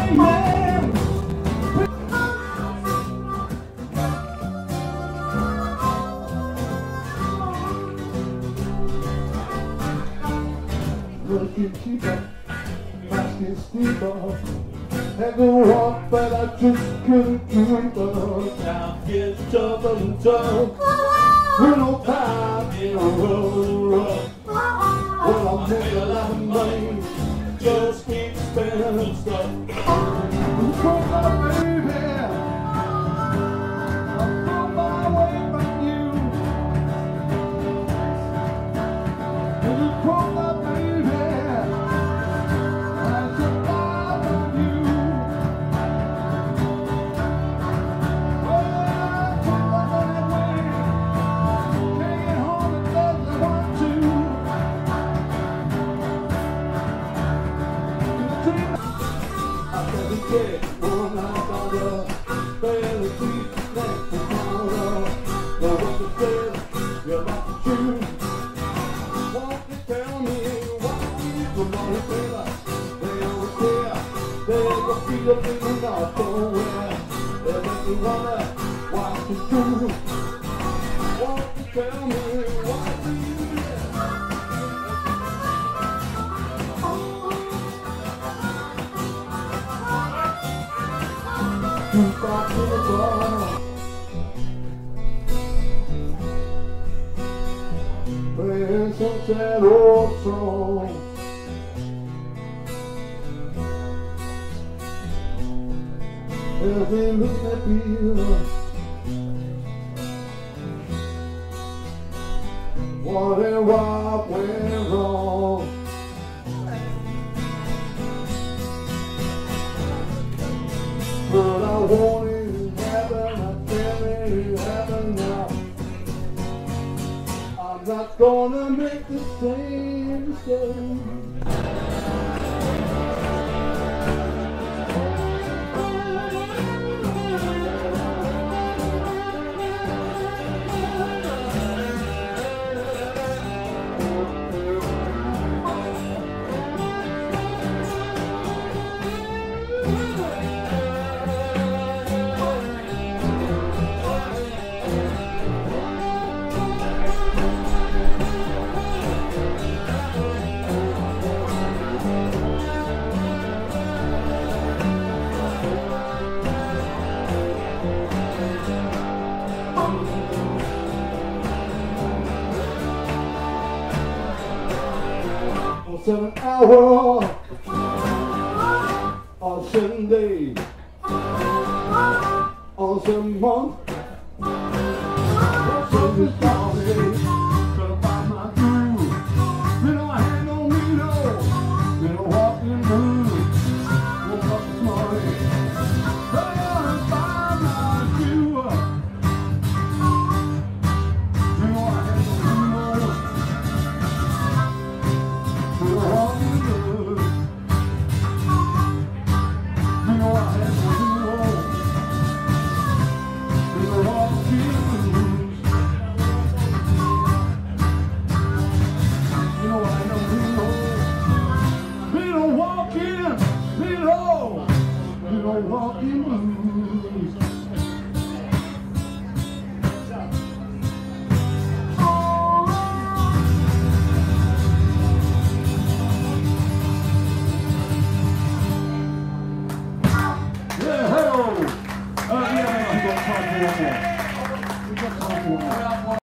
Looking cheaper, asking steeper, and the walk, but I just couldn't keep up. Now it's tough and tough, with no time in a row. Well, I'm making a lot of money, just keep spending stuff. Oh, baby, I'm on my way from you. And you call my baby, I should buy from you. Well, I took my money away, can't get home because I want to. I said we get one night on the belly deep next to counter. Now what you said, you're about to choose. Won't you tell me why you want it, baby? They don't care. They're gonna feel a feeling out nowhere. They make me wonder what you do. Won't you tell me why do you do that? You thought you were gone, playing some sad old song. Every look at me, what and what went wrong. But I want it to happen, I tell it to happen now. I'm not gonna make the same mistake. On 7 hours, on 7 days, on 7 months, on 7 days, gonna find my groove. You know I had no needle, you know walking mood. Woke up this morning, gonna find my groove. You know I had no needle. Walking